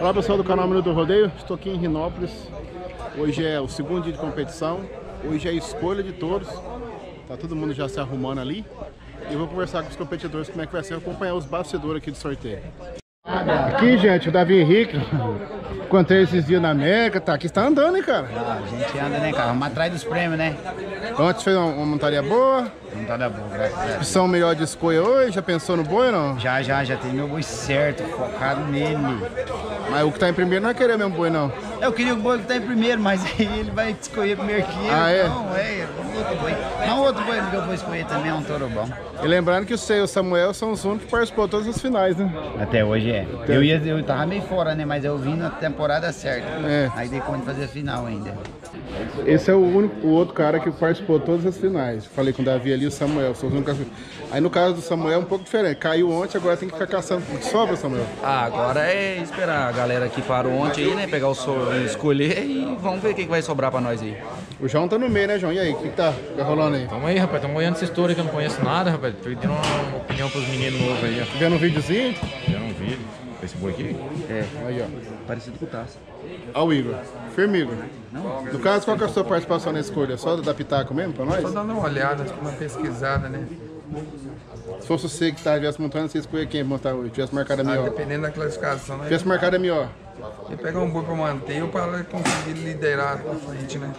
Olá pessoal do canal Minuto do Rodeio, estou aqui em Rinópolis. Hoje é o segundo dia de competição, hoje é a escolha de touros. Tá todo mundo já se arrumando ali. E eu vou conversar com os competidores como é que vai ser, acompanhar os bastidores aqui do sorteio. Aqui, gente, o Davi Henrique, encontrei esses dias na América, tá aqui, está andando, hein, cara? Ah, a gente anda, né, cara? Vamos atrás dos prêmios, né? Ontem fez uma montaria boa. Montaria boa, graças a Deus. Opção melhor de escolha hoje, já pensou no boi ou não? Já tem meu boi certo, focado nele. Mas o que tá em primeiro não é querer mesmo boi, não. Eu queria o boi que tá em primeiro, mas aí ele vai escolher primeiro que eu. Ah, é? Não, outro boi. Não, outro boi que eu vou escolher também é um touro bom. E lembrando que o Sei e o Samuel são os únicos que participou de todas as finais, né? Até hoje é. Eu tava meio fora, né? Mas eu vim na temporada certa. É. Aí dei conta de fazer a final ainda. Esse é o outro cara que participou de todas as finais. Falei com o Davi ali e o Samuel. São os únicos... Aí no caso do Samuel é um pouco diferente. Caiu ontem, agora tem que ficar caçando. Sobra, Samuel? Ah, agora é esperar a galera que parou ontem aí, né? Pegar escolher e vamos ver o que vai sobrar pra nós aí. O João tá no meio, né, João? E aí, o que tá rolando aí? Tamo aí, rapaz, tamo olhando essa história que eu não conheço nada, rapaz. Tô dando uma opinião pros meninos novos aí, ó. Vendo um videozinho? Vendo um vídeo. Esse boi aqui? É. Aí, ó. Parecido com o Taça. Ó o Igor. Firme, Igor. No caso, qual que é a sua participação na escolha? Só da Pitaco mesmo, pra nós? Só dando uma olhada, tipo, uma pesquisada, né? Se fosse você que estivesse montando, você escolhia quem montar hoje? Tivesse marcado a melhor. Dependendo da classificação, né? Tivesse marcado a melhor. E pegar um boi pra manter ou para conseguir liderar pra frente, né?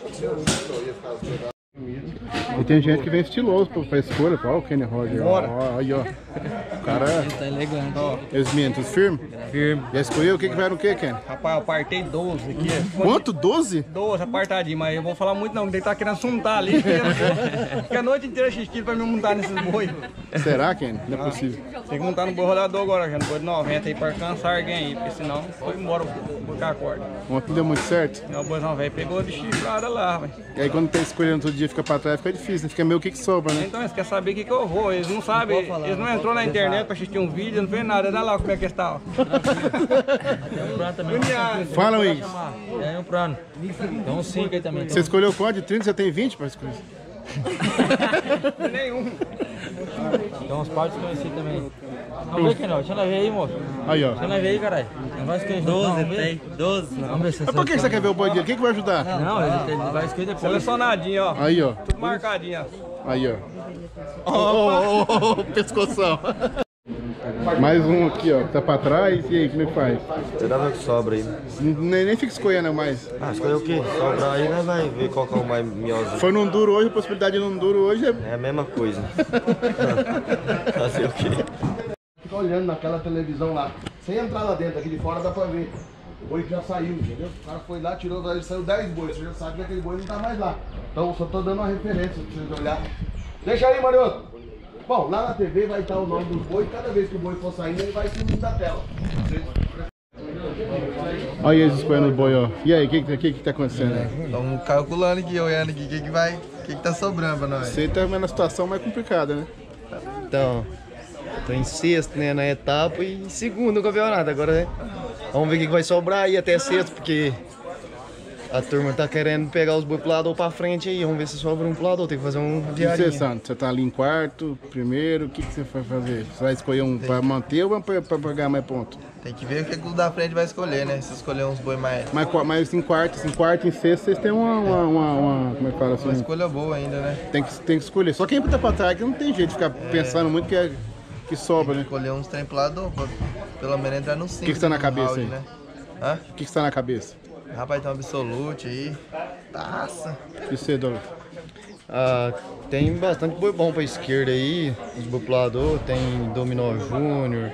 E tem gente que vem estiloso pra escolha. Ó, o Kenny Roger. Ó, aí, ó. O cara... Tá elegante. Ó, Eles meninos, firme? firme. Já escolheu? O que vai no que, Kenny? Rapaz, eu apartei 12 aqui. Quanto? 12? 12 apartadinho, mas eu vou falar muito não, que ele tá querendo suntar ali. Fica a noite inteira assistindo pra me montar nesses boi. Será, Kenny? Não é possível. Tem que montar no boi rolador agora, já no boi de 90 aí pra alcançar alguém aí, porque senão foi embora o boi com a corda. Ontem não deu muito certo. O boi não velho pegou de chifrada lá, velho. E aí quando tá escolhendo todo dia, fica pra trás, fica difícil, né? Fica meio o que sobra, né? Então eles querem saber o que eu vou, eles não sabem, eles não entrou na internet pra assistir um vídeo, não fez nada, olha lá como é que está, ó. Fala, Wings. É um plano. Então 5 aí também. Você escolheu quanto? De 30, você tem 20 pra escolher? Nenhum. Então os partes conheci também. Vamos ver quem não. Deixa eu ver aí, moço. Aí, ó. Deixa eu ver aí, caralho. Não vai escolher. 12, tem. 12. Vamos ver se Mas por que você quer ver o boi dele? O que vai ajudar? Não, ele vai escolher depois. Selecionadinho, ó. Aí, ó. Tudo marcadinho, ó. Aí, ó. Ó, pescoção. Mais um aqui, ó, que tá pra trás. E aí, como é que faz? Você dá que sobra aí. Nem fica escolhendo mais. Ah, escolher o quê? Sobrar aí, né? Vai ver qual que é o mais mioso. Foi num duro hoje, a possibilidade de num duro hoje é... É a mesma coisa. Fazer o quê? Fica olhando naquela televisão lá. Sem entrar lá dentro, aqui de fora dá pra ver. O boi que já saiu, entendeu? O cara foi lá, tirou, ele saiu 10 bois. Você já sabe que aquele boi não tá mais lá. Então eu só tô dando uma referência pra vocês olharem. Deixa aí, Marioto. Bom, lá na TV vai estar o nome dos bois. Cada vez que o boi for saindo, ele vai sumindo da tela. Olha eles escolhendo o boi, ó. E aí, o que tá acontecendo? Estamos calculando aqui, olhando aqui, o que tá sobrando pra nós. Você tá vendo a situação mais complicada, né? Então, tô em sexto, né, na etapa e em segundo no campeonato. Agora, né, vamos ver o que vai sobrar aí até sexto, porque a turma tá querendo pegar os boi pro lado ou pra frente aí. Vamos ver se sobra um pro lado ou tem que fazer um E você, viagem. Santo? Você tá ali em quarto, primeiro, o que você vai fazer? Você vai escolher um pra manter ou pra ganhar mais ponto? Tem que ver o que o da frente vai escolher, né? Se escolher uns boi mais... Mas em quarto e sexto, vocês têm uma como é que fala assim? Uma escolha boa ainda, né? Tem que escolher. Só quem tá pra trás, que não tem jeito de ficar pensando muito que sobra, né? Escolher uns trem pro lado, pra pelo menos entrar no 5. O que tá na cabeça aí? Né? Hã? O que tá na cabeça? Rapaz, tem um Absolute aí. Taça. E você, Douglas? Ah, tem bastante boi bom pra esquerda aí, os boi pro lado, tem Dominó Júnior,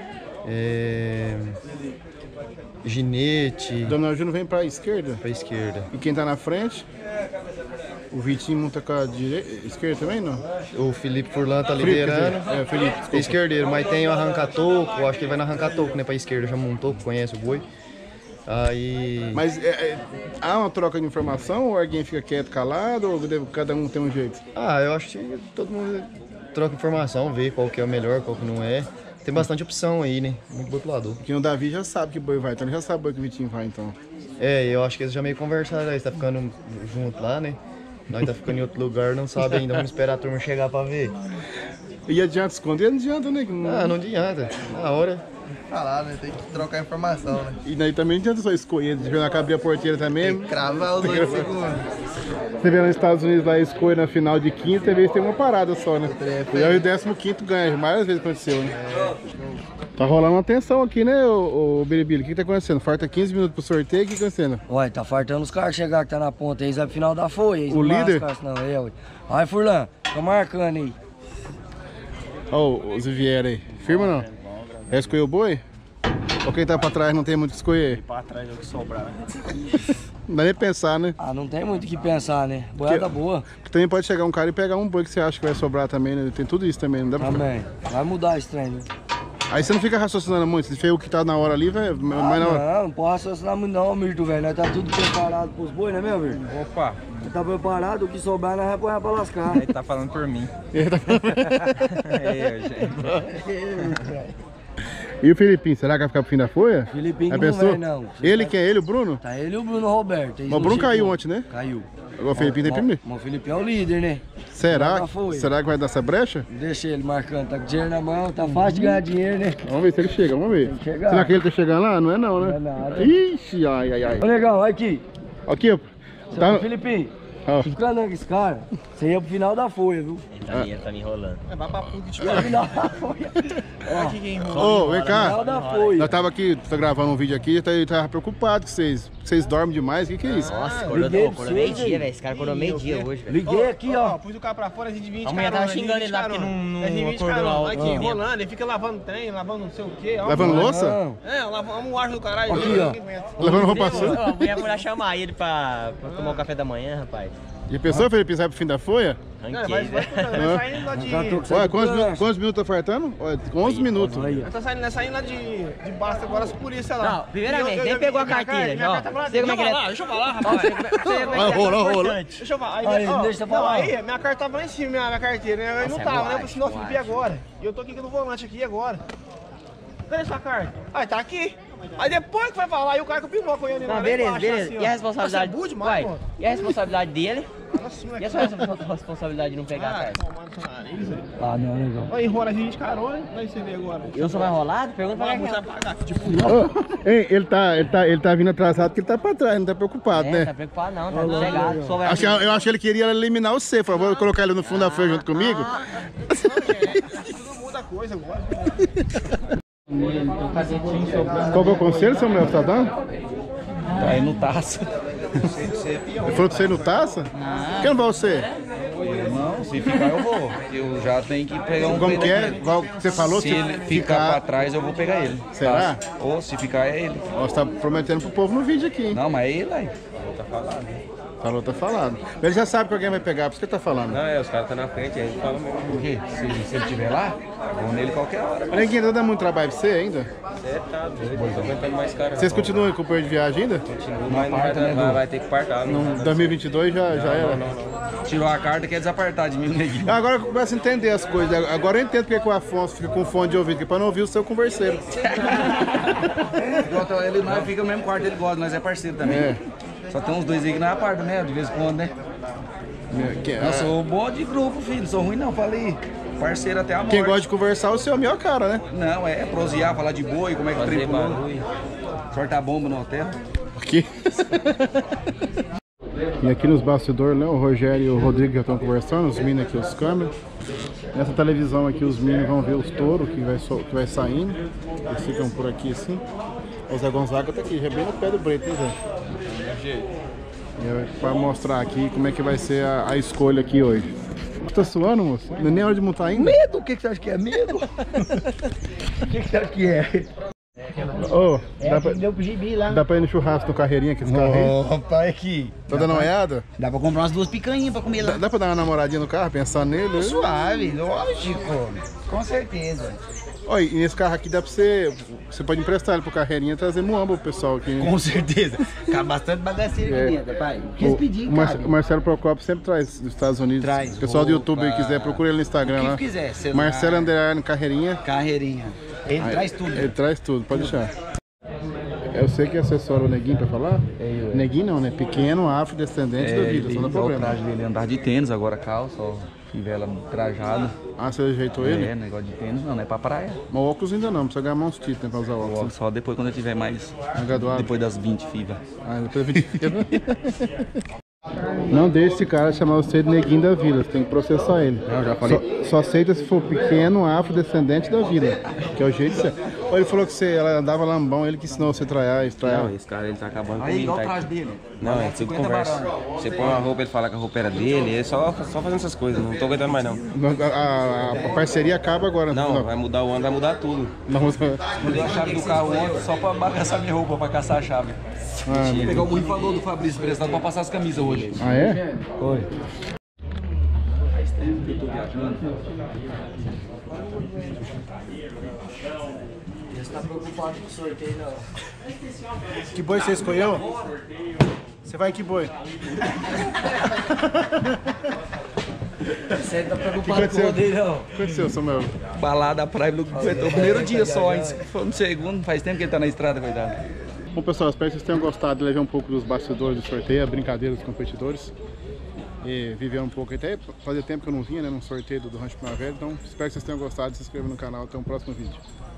Ginete Dona Júnior vem pra esquerda. pra esquerda. E quem tá na frente? O Vitinho monta com a esquerda também, não? O Felipe Furlan tá Felipe, liderando. quer dizer, Felipe, desculpa. Esquerdeiro, mas tem o Arranca-Toco, acho que ele vai no Arranca-Toco, né, pra esquerda, já montou, conhece o boi. Aí... Mas há uma troca de informação ou alguém fica quieto, calado, ou cada um tem um jeito? Ah, eu acho que todo mundo troca informação, vê qual que é o melhor, qual que não é. Tem bastante opção aí, né? Muito boi pro lado. Porque o Davi já sabe que boi vai, então ele já sabe o boi que o Vitinho vai, então. É, eu acho que eles já meio conversaram, eles tá ficando junto lá, né? Nós tá ficando em outro lugar, não sabe ainda, vamos esperar a turma chegar pra ver. E adianta esconder? Não adianta, né? Ah, não adianta. Na hora falar, né? Tem que trocar informação, né? E daí também não adianta só escolher, de abrir a porteira também. Tem que cravar os 8 segundos. Você vê nos Estados Unidos lá, escolhe na final de quinta, às vezes tem uma parada só, né? E aí o 15º ganha, várias vezes aconteceu, né? Tá rolando uma tensão aqui, né, ô Biribili? O que tá acontecendo? Falta 15 minutos pro sorteio, o que tá acontecendo? Ué, tá faltando os caras chegar que tá na ponta, eles vai pro final da folha. O líder? Não, ué. Vai, Furlan, tô marcando aí. Ó, os vieram aí. Firma ou não? Já escolheu o boi? Ou quem tá pra trás não tem muito o que escolher? Pra trás é o que sobrar. Não dá nem pensar, né? Ah, não tem muito o que pensar, né? Boiada boa. Porque também pode chegar um cara e pegar um boi que você acha que vai sobrar também, né? Tem tudo isso também, não dá pra... Também. Vai mudar esse trem, né? Aí você não fica raciocinando muito, se fez o que tá na hora ali, vai mais na hora. Não pode raciocinar muito não, Mirto, velho. Nós tá tudo preparado pros boi, né, meu, velho? Opa! Nós tá preparado, o que sobrar nós vai pôr pra lascar. Ele tá falando por mim. E o Felipinho, será que vai ficar pro fim da folha? Felipinho não vai, não. Ele quem é? Ele, o Bruno? Tá ele e o Bruno Roberto. Mas o Bruno caiu ontem, né? Caiu. Agora o Felipinho tem primeiro. Mas o Felipinho é o líder, né? Será que vai dar essa brecha? Deixa ele marcando, tá com dinheiro na mão, tá fácil de ganhar dinheiro, né? Vamos ver se ele chega, vamos ver. Será que ele tá chegando lá? Não é não, né? Não é nada. Ixi, ai, ai, ai. Ô, negão, olha aqui. Aqui, ó. Tá... Felipinho, fica andando com esse cara, você ia pro final da folha, viu? Ele tá me enrolando. É, vai pra puta de Final da folha. Ô, vem cá. Final da folha. Nós tava aqui, tô gravando um vídeo aqui, ele tava preocupado com vocês. Vocês dormem demais, o que é isso? Nossa, acordou meio-dia, velho. Esse cara acordou meio-dia hoje, velho. Liguei aqui, ó. Pus o carro pra fora, a gente vinha de A mulher tava xingando ele lá porque não acordou lá. Aqui, enrolando, ele fica lavando trem, lavando não sei o quê. Lavando louça? É, lavando o ar do caralho. Aqui, ó. Lavando roupa suja? A mulher foi lá chamar ele pra tomar o café da manhã, rapaz. E a pessoa, Felipe, sai pro fim da folha? Ranquei, velho. Saindo lá de... Olha, quantos minutos tá faltando? Olha, 11 minutos. Tá saindo lá de Basta agora as polícias lá. Não, primeiramente, nem pegou a carteira. Você como é que é? Deixa eu falar, rapaz. Rola. Deixa eu falar. Deixa eu falar. Aí, minha carta tava lá em cima, minha carteira, né? Aí não tava, né? Eu falei, não, Felipe, agora? E eu tô aqui no volante aqui agora. Cadê sua carta? Aí, tá aqui. Aí depois que vai falar, aí o cara que pingou com ele lá. Não, beleza. E a responsabilidade? Vai. E a responsabilidade dele? E a sua responsabilidade de não pegar a carta? Ah, não, negão. Aí enrola a gente de carona, vai você ver agora. Eu sou mais rolado? Pergunta pra Você vai pagar. Tipo, Ei, ele tá vindo atrasado porque ele tá pra trás, não tá preocupado, né? Tá preocupado não, tá sossegado. Eu acho que ele queria eliminar você, por favor, colocar ele no fundo da folha junto comigo. tudo muda a coisa agora. Qual que é o conselho, Samuel, que tá dando? Tá aí no taça. Ele falou pra você ir no taça? Quem não vai você? Não, se ficar eu vou. Eu já tenho que pegar um. Como que é? Igual você falou, se ele ficar pra trás, eu vou pegar ele. Será? Ou se ficar é ele. Ó, você tá prometendo pro povo no vídeo aqui, hein? Não, mas é ele aí. Falou, tá falado. Mas ele já sabe que alguém vai pegar, por isso que ele tá falando. Não, os caras estão na frente, aí ele fala mesmo. Por quê? Se ele estiver lá, vou nele qualquer hora. Neguinho, ainda dá muito trabalho pra você ainda? Você tá doido, tô aguentando mais caro. Vocês continuam com o plano de viagem ainda? Continua, mas não vai ter que partar. Não, 2022 já era. Não. Tirou a carta, quer desapartar de mim, Neguinho. Agora eu começo a entender as coisas. Agora eu entendo porque que o Afonso fica com fone de ouvido, que é pra não ouvir o seu converseiro. Ele nós fica no mesmo quarto, ele gosta, nós é parceiro também. É. Só tem uns dois aí que não é parte, né? De vez em quando, né? Eu sou bom de grupo, filho. Sou ruim não, falei. Parceiro até a morte. Quem gosta de conversar, o seu é a minha cara, né? Não, é prosear, falar de boi, como é que o trem pulou. Sortar bomba no hotel. Aqui. E aqui nos bastidores, né? O Rogério e o Rodrigo já estão conversando, os meninos aqui, os câmeras. Nessa televisão aqui, os meninos vão ver os touros que vai saindo. Eles ficam por aqui assim. O Zé Gonzaga tá aqui, já bem no pé do Breito, né, Zé? Para mostrar aqui como é que vai ser a escolha aqui hoje. Você tá suando, moço? Não é nem hora de montar ainda? Medo? O que você acha que é medo? O que você acha que é? Ô, Deu pro gibi lá. dá pra ir no churrasco no Carreirinha aqui, esse carro aí? Opa, aqui. Tá dando uma olhada? Dá pra comprar umas 2 picanhas pra comer lá. Dá pra dar uma namoradinha no carro, pensar nele? Suave, lógico. Com certeza. Olha, e nesse carro aqui dá pra você pode emprestar ele pro Carreirinha e trazer muamba pro pessoal aqui. Com certeza. Fica bastante bagaceiro aqui dentro, pai. O Marcelo Procopio sempre traz dos Estados Unidos. Traz. O pessoal do YouTube aí quiser, procura ele no Instagram lá. O que quiser, celular. Marcelo Underline Carreirinha. Carreirinha. Ele traz tudo. Ele traz tudo, pode deixar. Eu sei que assessora o Neguinho pra falar. Neguinho não, né? Pequeno, afrodescendente da vida, só não é O problema. traje dele é andar de tênis, agora calça, ó. Fivela trajado. Ah, você ajeitou ele? É, negócio de tênis não é pra praia. Mas o óculos ainda não, precisa ganhar uns títulos, né, pra usar o óculos. Só depois quando eu tiver mais. Graduado. Depois das 20 FIVA. Ah, depois das 20 FIVA. Não deixe esse cara chamar você de neguinho da vila, você tem que processar ele. Eu já falei. Só aceita se for pequeno, afrodescendente da vila, que é o jeito de ser. Ou ele falou que ela andava lambão, ele que ensinou você a traiar. Não, esse cara ele tá acabando Aí, comigo. igual Tá? atrás dele. Não, é tudo conversa. Você põe uma roupa, ele fala que a roupa era dele, é só fazendo essas coisas, não tô aguentando mais não. A parceria acaba agora. Não, vai mudar o ano, vai mudar tudo. Mudou a chave do carro ontem só pra bagaçar minha roupa, pra caçar a chave. Vou pegar o borrifador do Fabrício emprestado pra passar as camisas hoje. Ah, é? Oi. Faz tempo que eu tô viajando. Você tá preocupado com o sorteio, não? Que boi você escolheu? Você vai em que boi? Você tá preocupado com o rodeio, não? O que aconteceu, Samuel? Balada, praia, o primeiro dia só, hein? Foi no segundo, faz tempo que ele tá na estrada, coitado. Bom, pessoal, espero que vocês tenham gostado de levar um pouco dos bastidores do sorteio, a brincadeira dos competidores. E viver um pouco, até fazia tempo que eu não vinha, né, num sorteio do Rancho Primavera. Então, espero que vocês tenham gostado, se inscrevam no canal, até o próximo vídeo.